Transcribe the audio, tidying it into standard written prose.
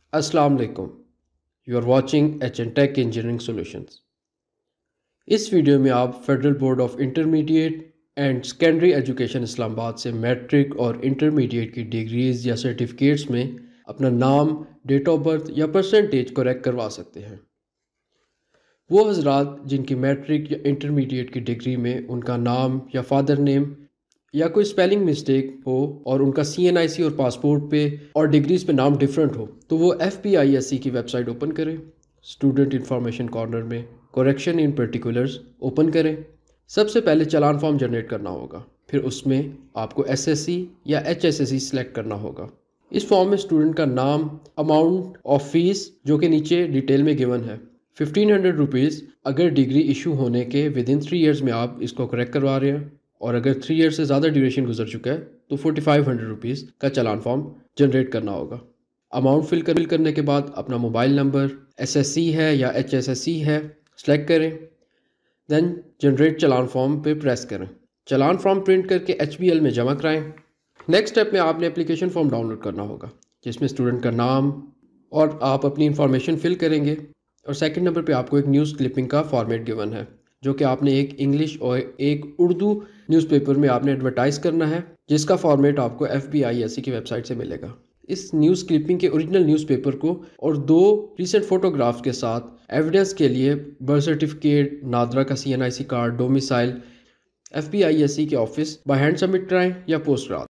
अस्सलाम वालेकुम। You are watching थek इंजीनियरिंग सॉल्यूशंस। इस वीडियो में आप federal board of intermediate and secondary education Islamabad से मैट्रिक और इंटरमीडिएट की डिग्रीज या सर्टिफिकेट्स में अपना नाम, डेट ऑफ बर्थ या परसेंटेज करेक्ट करवा सकते हैं। वो हजरात जिनकी मैट्रिक या इंटरमीडिएट की डिग्री में उनका नाम या फादर नेम या कोई स्पेलिंग मिस्टेक हो और उनका CNIC और पासपोर्ट पे और डिग्रीज पे नाम डिफरेंट हो, तो वो FBISE की वेबसाइट ओपन करें। स्टूडेंट इंफॉर्मेशन कॉर्नर में करेक्शन इन पर्टिकुलर्स ओपन करें। सबसे पहले चालान फॉर्म जनरेट करना होगा, फिर उसमें आपको SSC या hssc सेलेक्ट करना होगा। इस फॉर्म में स्टूडेंट का नाम, अमाउंट ऑफ फीस जो कि नीचे डिटेल में गिवन है, 1500 रुपीज़ अगर डिग्री इशू होने के विदिन 3 ईयर्स में आप इसको करेक्ट करवा रहे हैं, और अगर 3 ईयर से ज़्यादा ड्यूरेशन गुजर चुका है तो 4500 रुपीज़ का चालान फॉर्म जनरेट करना होगा। अमाउंट फिल करने के बाद अपना मोबाइल नंबर SSC है या hssc है सेलेक्ट करें, देन जनरेट चालान फॉर्म पे प्रेस करें। चालान फॉर्म प्रिंट करके HBL में जमा कराएं। नेक्स्ट स्टेप में आपने एप्लीकेशन फॉर्म डाउनलोड करना होगा जिसमें स्टूडेंट का नाम और आप अपनी इंफॉर्मेशन फिल करेंगे, और सेकंड नंबर पे आपको एक न्यूज़ क्लिपिंग का फॉर्मेट गिवन है जो कि आपने एक इंग्लिश और एक उर्दू न्यूज़पेपर में आपने एडवर्टाइज करना है, जिसका फॉर्मेट आपको FBISE की वेबसाइट से मिलेगा। इस न्यूज़ क्लिपिंग के ओरिजिनल न्यूज़पेपर को और 2 रीसेंट फोटोग्राफ्स के साथ एविडेंस के लिए बर्थ सर्टिफिकेट, नादरा का CNIC कार्ड, डोमिसाइल FBISE के ऑफिस बाय हैंड सबमिट कराएं या पोस्ट करा।